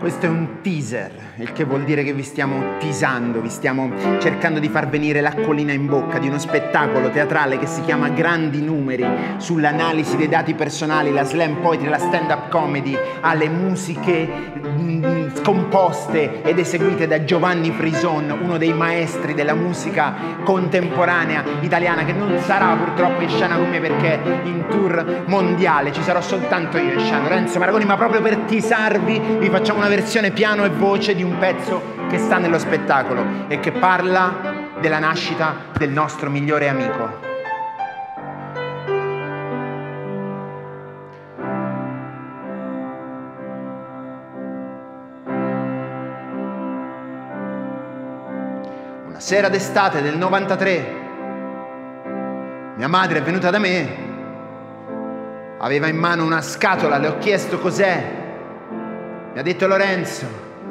Questo è un teaser, il che vuol dire che vi stiamo teasando, vi stiamo cercando di far venire l'acquolina in bocca di uno spettacolo teatrale che si chiama Grandi Numeri, sull'analisi dei dati personali, la slam poetry, la stand-up comedy, alle musiche composte ed eseguite da Giovanni Frison, uno dei maestri della musica contemporanea italiana, che non sarà purtroppo in scena con me perché è in tour mondiale, ci sarò soltanto io in scena, Lorenzo Maragoni, ma proprio per teasarvi vi facciamo una versione piano e voce di un pezzo che sta nello spettacolo e che parla della nascita del nostro migliore amico. Una sera d'estate del 93 mia madre è venuta da me, aveva in mano una scatola, le ho chiesto cos'è. Mi ha detto: Lorenzo,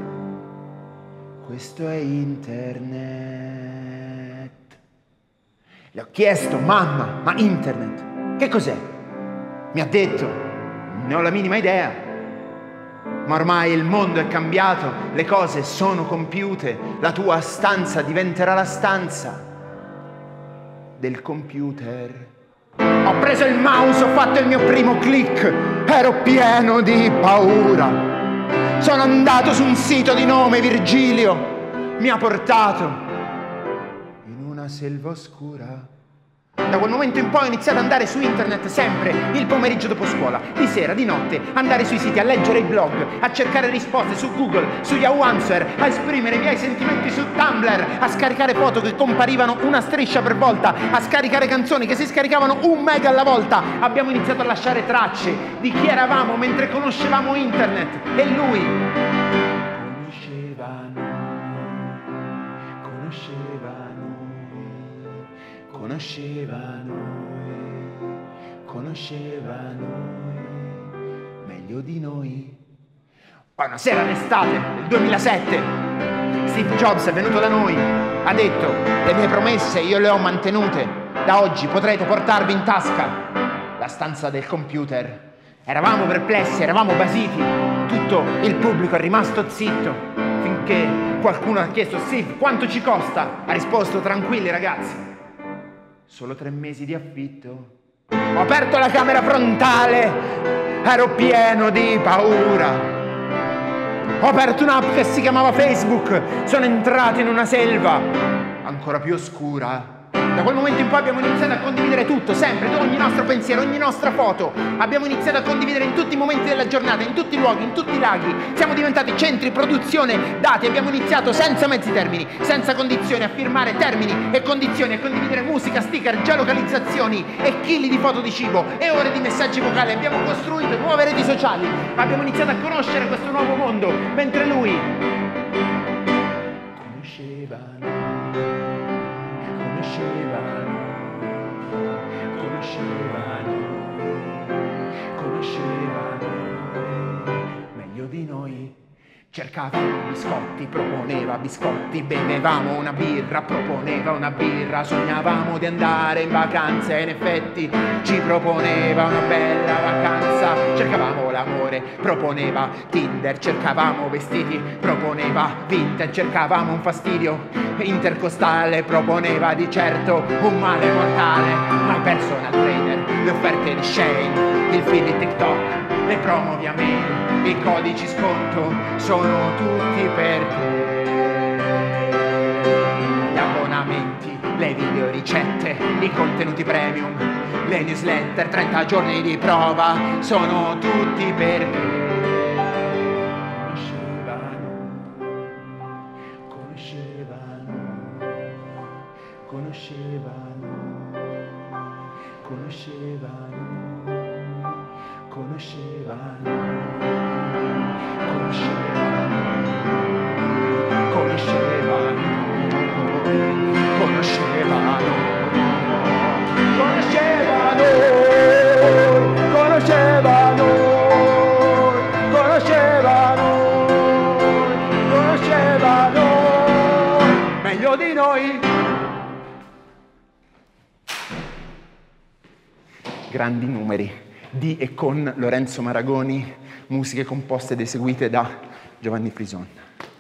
questo è internet. Le ho chiesto: mamma, ma internet che cos'è? Mi ha detto: non ne ho la minima idea, ma ormai il mondo è cambiato, le cose sono compiute, la tua stanza diventerà la stanza del computer. Ho preso il mouse, ho fatto il mio primo click, ero pieno di paura. Sono andato su un sito di nome Virgilio, mi ha portato in una selva oscura. Da quel momento in poi ho iniziato ad andare su internet sempre, il pomeriggio dopo scuola, di sera, di notte, andare sui siti, a leggere i blog, a cercare risposte su Google, su Yahoo Answer, a esprimere i miei sentimenti su Tumblr, a scaricare foto che comparivano una striscia per volta, a scaricare canzoni che si scaricavano 1 mega alla volta. Abbiamo iniziato a lasciare tracce di chi eravamo mentre conoscevamo internet, e lui conosceva noi meglio di noi. Poi una sera d'estate del 2007 Steve Jobs è venuto da noi, ha detto: le mie promesse io le ho mantenute, da oggi potrete portarvi in tasca la stanza del computer. Eravamo perplessi, eravamo basiti, tutto il pubblico è rimasto zitto finché qualcuno ha chiesto: Steve, quanto ci costa? Ha risposto: tranquilli ragazzi, solo 3 mesi di affitto. Ho aperto la camera frontale, ero pieno di paura. Ho aperto un'app che si chiamava Facebook, sono entrato in una selva ancora più oscura. Da quel momento in poi abbiamo iniziato a condividere tutto, sempre, ogni nostro pensiero, ogni nostra foto. Abbiamo iniziato a condividere in tutti i momenti della giornata, in tutti i luoghi, in tutti i laghi. Siamo diventati centri, produzione, dati. Abbiamo iniziato senza mezzi termini, senza condizioni, a firmare termini e condizioni, a condividere musica, sticker, geolocalizzazioni e chili di foto di cibo e ore di messaggi vocali. Abbiamo costruito nuove reti sociali. Abbiamo iniziato a conoscere questo nuovo mondo, mentre lui conosceva meglio di noi. Cercavamo biscotti, proponeva biscotti, bevevamo una birra, proponeva una birra, sognavamo di andare in vacanza e in effetti ci proponeva una bella vacanza. Cercavamo l'amore, proponeva Tinder, cercavamo vestiti, proponeva vintage, cercavamo un fastidio intercostale, proponeva di certo un male mortale. My personal trainer, le offerte di Shane, il feed di TikTok, le promo via mail, i codici sconto sono tutti per te. Gli abbonamenti, le video ricette, i contenuti premium, le newsletter, 30 giorni di prova, sono tutti per te. Meglio di noi. Grandi numeri di e con Lorenzo Maragoni, musiche composte ed eseguite da Giovanni Frison.